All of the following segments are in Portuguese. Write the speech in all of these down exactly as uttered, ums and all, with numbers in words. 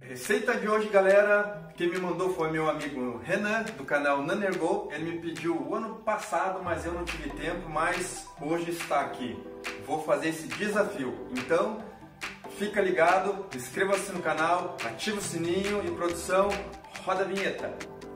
Receita de hoje, galera, quem me mandou foi meu amigo Renan, do canal Nanergo. Ele me pediu o ano passado, mas eu não tive tempo, mas hoje está aqui. Vou fazer esse desafio, então fica ligado, inscreva-se no canal, ativa o sininho e produção, roda a vinheta.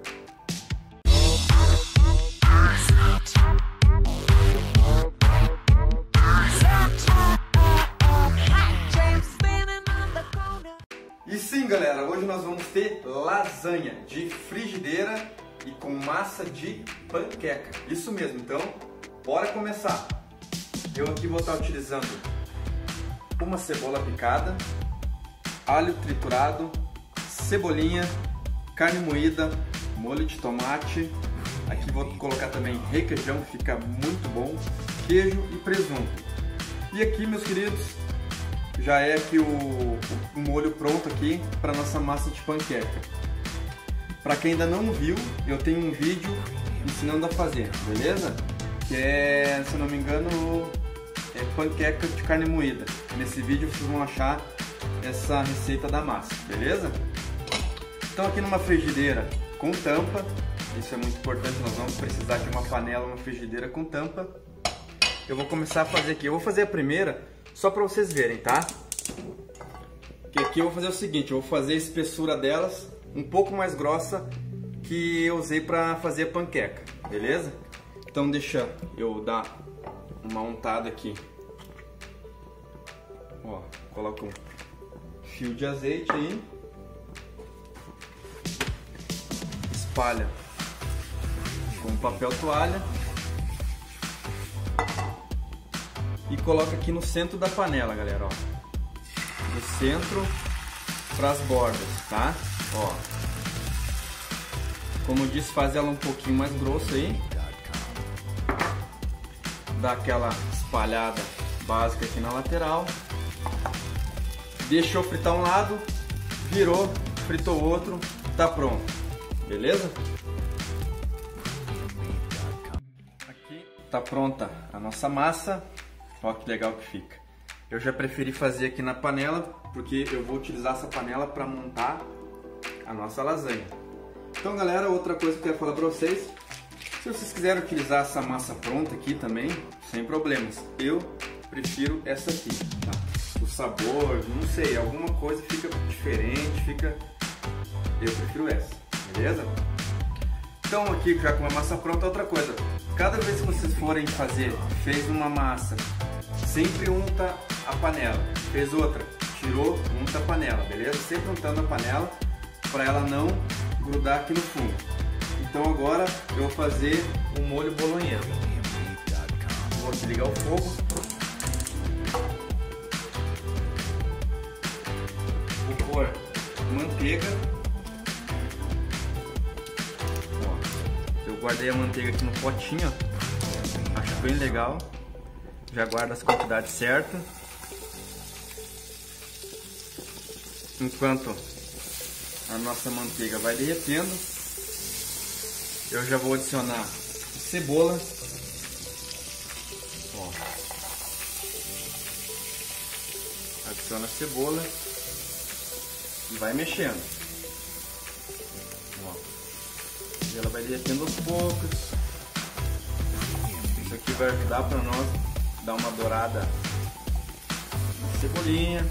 E sim, galera, hoje nós vamos ter lasanha de frigideira e com massa de panqueca. Isso mesmo, então bora começar. Eu aqui vou estar utilizando uma cebola picada, alho triturado, cebolinha, carne moída, molho de tomate. Aqui vou colocar também requeijão, que fica muito bom, queijo e presunto. E aqui, meus queridos, já é aqui o, o molho pronto aqui para nossa massa de panqueca. Para quem ainda não viu, eu tenho um vídeo ensinando a fazer, beleza? Que é, se não me engano, é panqueca de carne moída. Nesse vídeo vocês vão achar essa receita da massa, beleza? Então aqui numa frigideira com tampa, isso é muito importante, nós vamos precisar de uma panela, uma frigideira com tampa. Eu vou começar a fazer aqui, eu vou fazer a primeira só para vocês verem, tá? Que aqui eu vou fazer o seguinte, eu vou fazer a espessura delas um pouco mais grossa que eu usei para fazer a panqueca, beleza? Então deixa eu dar uma untada aqui. Ó, coloca um fio de azeite aí. Espalha com papel toalha. E coloca aqui no centro da panela, galera, ó. Do centro para as bordas, tá? Ó. Como eu disse, faz ela um pouquinho mais grossa aí. Dá aquela espalhada básica aqui na lateral. Deixou fritar um lado, virou, fritou o outro, tá pronto. Beleza? Aqui tá pronta a nossa massa. Olha que legal que fica. Eu já preferi fazer aqui na panela, porque eu vou utilizar essa panela para montar a nossa lasanha. Então, galera, outra coisa que eu quero falar para vocês, se vocês quiserem utilizar essa massa pronta aqui também, sem problemas. Eu prefiro essa aqui, tá? O sabor, não sei, alguma coisa fica diferente, fica... Eu prefiro essa, beleza? Então aqui já com a massa pronta, outra coisa. Cada vez que vocês forem fazer, fez uma massa, sempre unta a panela. Fez outra, tirou, unta a panela, beleza? Sempre untando a panela para ela não grudar aqui no fundo. Então agora eu vou fazer o molho bolonhesa. Vou desligar o fogo. Vou pôr manteiga. Ó, eu guardei a manteiga aqui no potinho, ó. Acho bem legal. Já guarda as quantidades certas. Enquanto a nossa manteiga vai derretendo, eu já vou adicionar cebola. Ó. Adiciona a cebola e vai mexendo. Ó. E ela vai derretendo aos poucos. Isso aqui vai ajudar para nós dar uma dourada na cebolinha.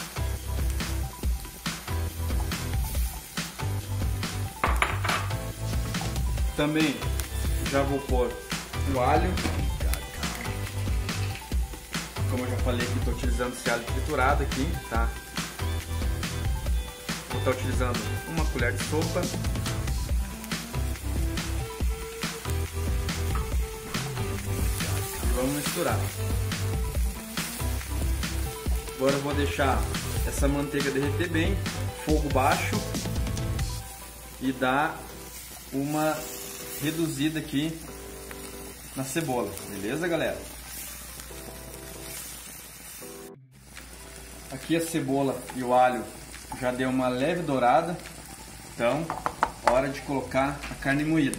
Também já vou pôr o alho. Como eu já falei aqui, estou utilizando esse alho triturado aqui, tá? Vou estar utilizando uma colher de sopa. E vamos misturar. Agora eu vou deixar essa manteiga derreter bem, fogo baixo, e dar uma reduzida aqui na cebola, beleza, galera? Aqui a cebola e o alho já deu uma leve dourada, então hora de colocar a carne moída.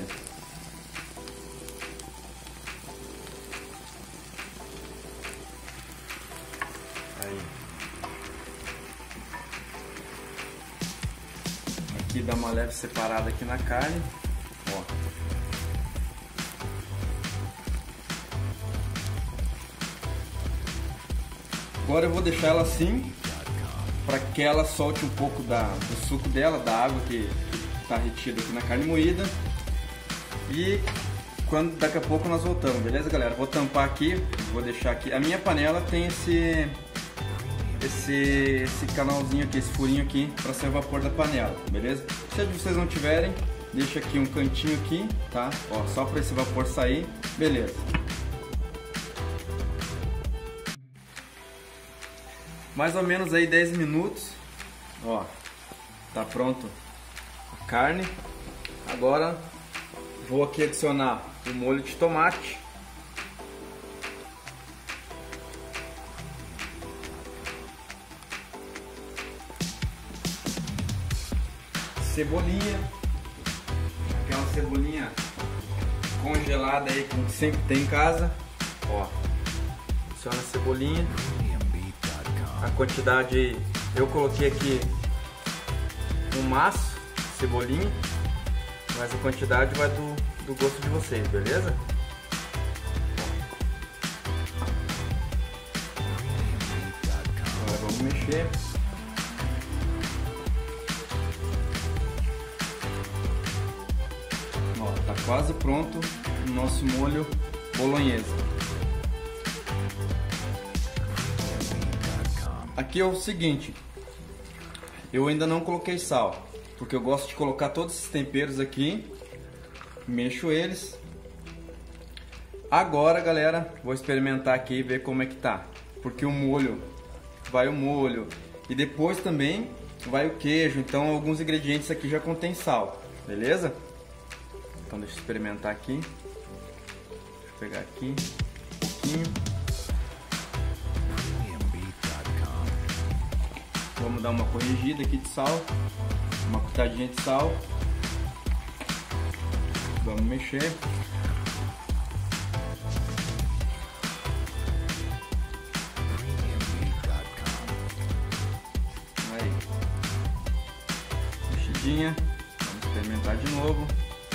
Aí. aqui, dar uma leve separada aqui na carne. Ó. Agora eu vou deixar ela assim, para que ela solte um pouco da, do suco dela, da água que está retida aqui na carne moída. E quando daqui a pouco nós voltamos, beleza, galera? Vou tampar aqui, vou deixar aqui. A minha panela tem esse esse esse canalzinho aqui, esse furinho aqui para sair o vapor da panela, beleza? Se vocês não tiverem, deixa aqui um cantinho aqui, tá? Ó, só para esse vapor sair, beleza? Mais ou menos aí dez minutos, ó, tá pronto a carne. Agora vou aqui adicionar o molho de tomate, cebolinha, aquela cebolinha congelada aí que a gente sempre tem em casa, ó, adiciona a cebolinha. A quantidade, eu coloquei aqui um maço de cebolinha, mas a quantidade vai do, do gosto de vocês, beleza? Agora vamos mexer. Ó, tá quase pronto o nosso molho bolonhesa. Aqui é o seguinte, eu ainda não coloquei sal, porque eu gosto de colocar todos esses temperos aqui, mexo eles. Agora, galera, vou experimentar aqui e ver como é que tá, porque o molho, vai o molho e depois também vai o queijo, então alguns ingredientes aqui já contém sal, beleza? Então deixa eu experimentar aqui, deixa eu pegar aqui um pouquinho. Vamos dar uma corrigida aqui de sal, uma pitadinha de sal. Vamos mexer. Aí. Mexidinha. Vamos experimentar de novo.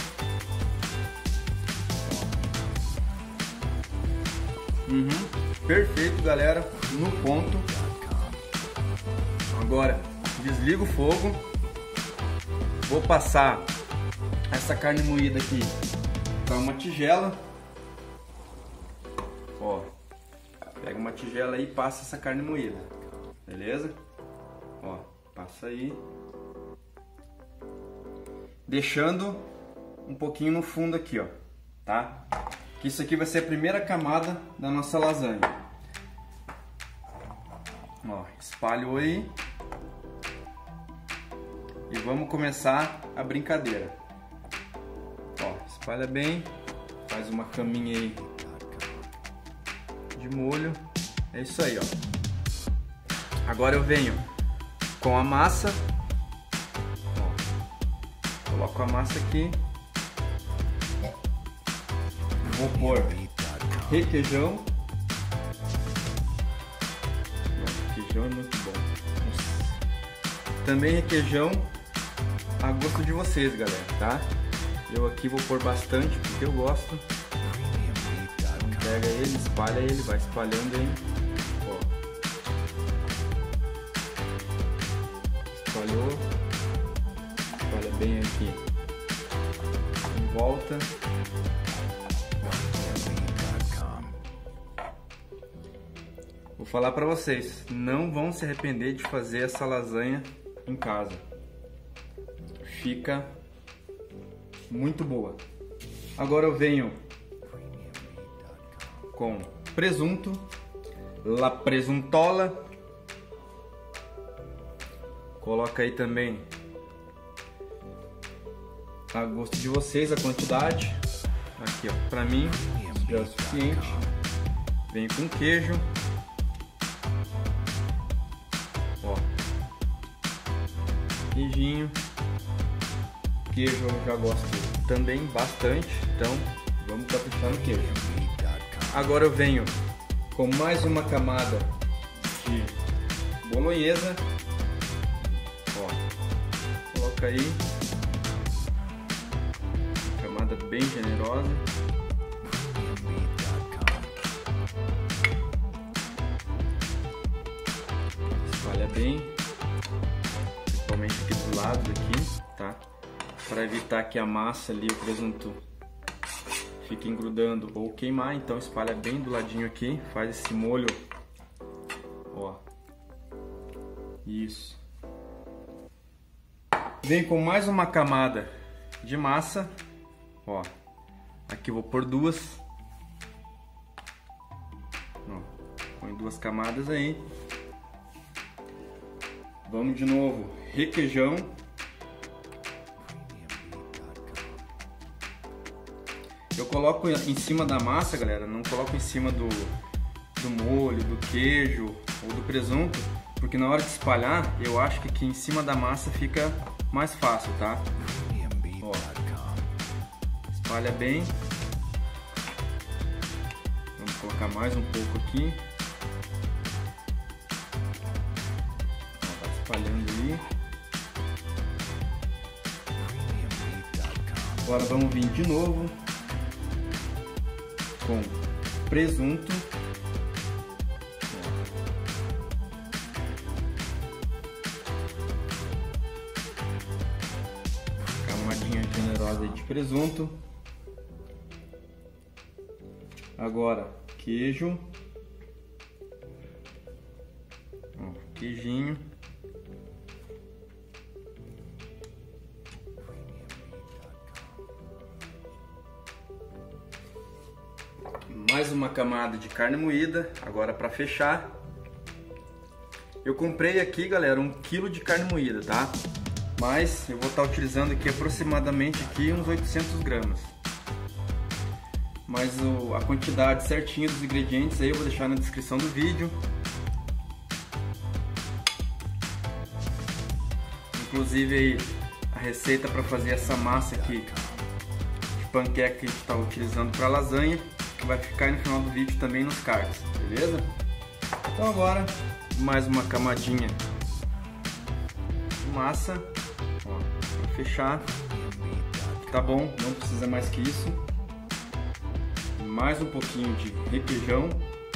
Uhum. Perfeito, galera. No ponto. Agora desligo o fogo, vou passar essa carne moída aqui para uma tigela, ó, pega uma tigela aí e passa essa carne moída, beleza? Ó, passa aí, deixando um pouquinho no fundo aqui, ó, tá? Que isso aqui vai ser a primeira camada da nossa lasanha. Ó, espalhou aí. E vamos começar a brincadeira. Ó, espalha bem, faz uma caminha aí de molho. É isso aí, ó. Agora eu venho com a massa. Ó, coloco a massa aqui. Vou pôr requeijão. Requeijão é muito bom. Também requeijão a gosto de vocês, galera, tá? Eu aqui vou pôr bastante porque eu gosto. Então pega ele, espalha ele, vai espalhando aí. Ó. Espalhou. Espalha bem aqui em volta. Vou falar pra vocês, não vão se arrepender de fazer essa lasanha em casa. Fica muito boa. Agora eu venho com presunto, la presuntola. Coloca aí também a gosto de vocês a quantidade. Aqui, ó, pra mim é o suficiente. Vem com queijo. Ó, queijinho. Queijo eu já gosto também bastante, então vamos caprichar no queijo. Agora eu venho com mais uma camada de bolonhesa. Ó, coloco colocar aí. Camada bem generosa. Espalha bem, principalmente aqui dos lados aqui, tá? Para evitar que a massa ali, o presunto, fique engrudando ou queimar, então espalha bem do ladinho aqui, faz esse molho, ó, isso. Vem com mais uma camada de massa, ó, aqui eu vou pôr duas, ó, põe duas camadas aí. Vamos de novo, requeijão. Eu coloco em cima da massa, galera, não coloco em cima do, do molho, do queijo ou do presunto, porque na hora de espalhar, eu acho que aqui em cima da massa fica mais fácil, tá? Ó, espalha bem. Vamos colocar mais um pouco aqui. Ó, vai espalhando aí. Agora vamos vir de novo com presunto. Camadinha generosa de presunto. Agora queijo. Ó, queijinho. Mais uma camada de carne moída. Agora para fechar, eu comprei aqui, galera, um quilo de carne moída, tá? Mas eu vou estar utilizando aqui aproximadamente aqui uns oitocentos gramas. Mas o, a quantidade certinha dos ingredientes aí eu vou deixar na descrição do vídeo. Inclusive aí a receita para fazer essa massa aqui de panqueca que a gente está utilizando para lasanha, que vai ficar aí no final do vídeo também nos cards, beleza? Então agora mais uma camadinha de massa, ó, para fechar. Tá bom, não precisa mais que isso. Mais um pouquinho de requeijão.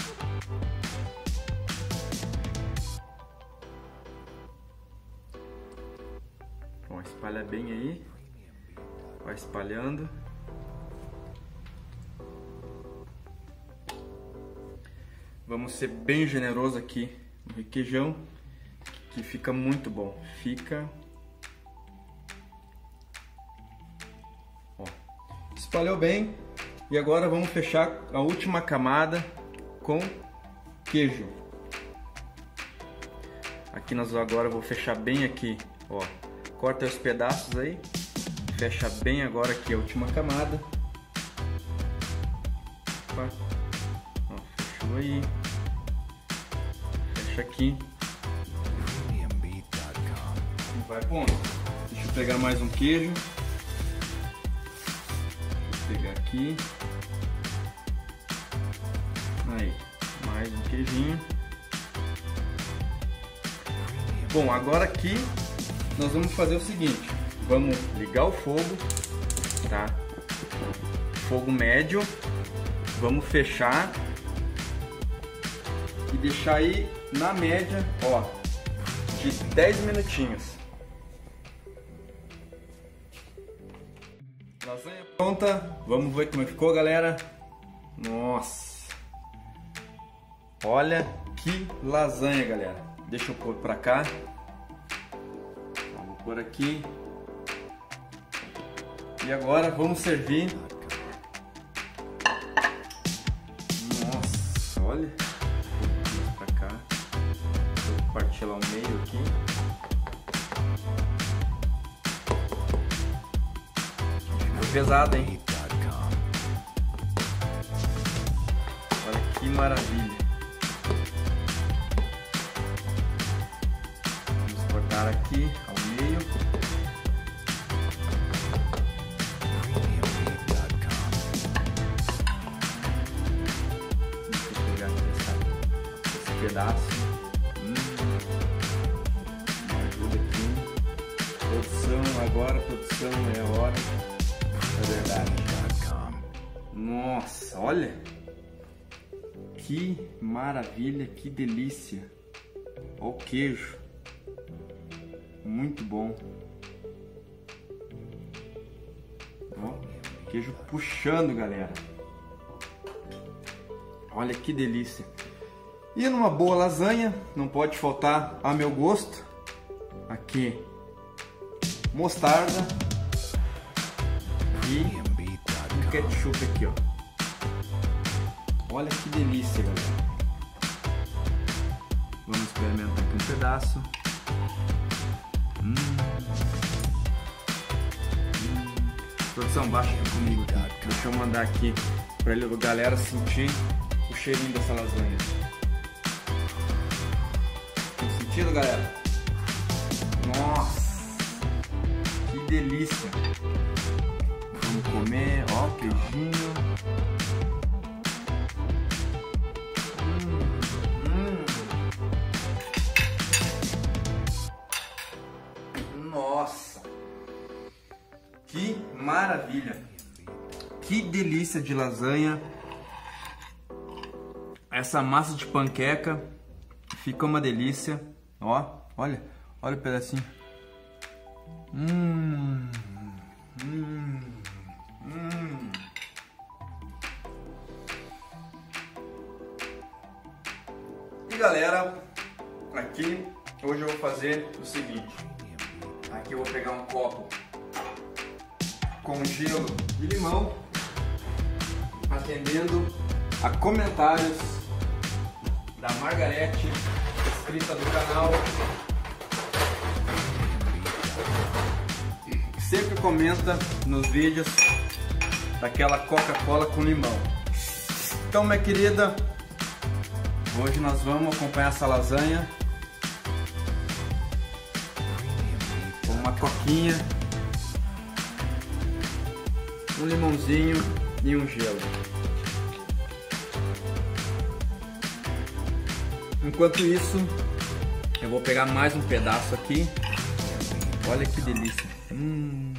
Ó, espalha bem aí, vai espalhando. Vamos ser bem generoso aqui no requeijão, que fica muito bom. Fica. Ó, espalhou bem. E agora vamos fechar a última camada com queijo. Aqui nós agora vou fechar bem aqui, ó. Corta os pedaços aí. Fecha bem agora aqui a última camada. Ó, fechou aí. Fecha aqui. E vai pondo. Deixa eu pegar mais um queijo. Deixa eu pegar aqui. Aí, mais um queijinho. Bom, agora aqui nós vamos fazer o seguinte. Vamos ligar o fogo, tá? Fogo médio. Vamos fechar e deixar aí na média, ó, de dez minutinhos. Lasanha pronta. Vamos ver como ficou, galera. Nossa! Olha que lasanha, galera. Deixa eu pôr pra cá. Vou pôr aqui. E agora vamos servir. Nossa, olha. Vou pra cá. Vou partir lá ao meio aqui. Ficou pesado, hein? Olha que maravilha. Aqui ao meio. Deixa eu pegar aqui essa, esse pedaço. Hum. Me ajuda aqui. produção, agora a produção é a hora. É verdade. Nossa, olha. Que maravilha, que delícia. Olha o queijo. Muito bom. Ó, queijo puxando, galera. Olha que delícia. E numa boa lasanha, não pode faltar a meu gosto. Aqui, mostarda e um ketchup aqui, ó. Olha que delícia, galera. Vamos experimentar aqui um pedaço. Hum. Hum. Produção, baixa aqui comigo, tá? Deixa eu mandar aqui pra a galera sentir o cheirinho dessa lasanha. Tem sentido, galera? Nossa, que delícia! Vamos comer, ó, queijinho. Hum, hum. Nossa, que maravilha! Que delícia de lasanha! Essa massa de panqueca fica uma delícia. Ó, olha. Olha o pedacinho. Hum, hum, hum. E galera, aqui hoje eu vou fazer o seguinte. Aqui eu vou pegar um copo com gelo e limão, atendendo a comentários da Margarete, inscrita do canal. Sempre comenta nos vídeos daquela Coca-Cola com limão. Então, minha querida, hoje nós vamos acompanhar essa lasanha com uma coquinha, um limãozinho e um gelo. Enquanto isso, eu vou pegar mais um pedaço aqui. Olha que delícia. Hum.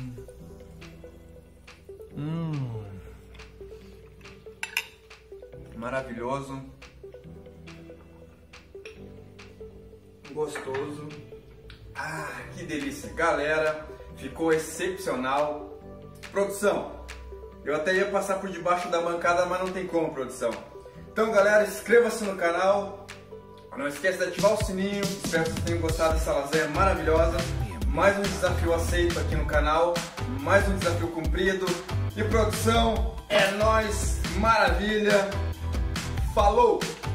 Hum. Maravilhoso. Gostoso. Ah, que delícia. Galera, ficou excepcional. Produção, eu até ia passar por debaixo da bancada, mas não tem como, produção. Então, galera, inscreva-se no canal. Não esqueça de ativar o sininho. Espero que vocês tenham gostado dessa lasanha maravilhosa. Mais um desafio aceito aqui no canal, mais um desafio cumprido. E produção, é nóis, maravilha, falou!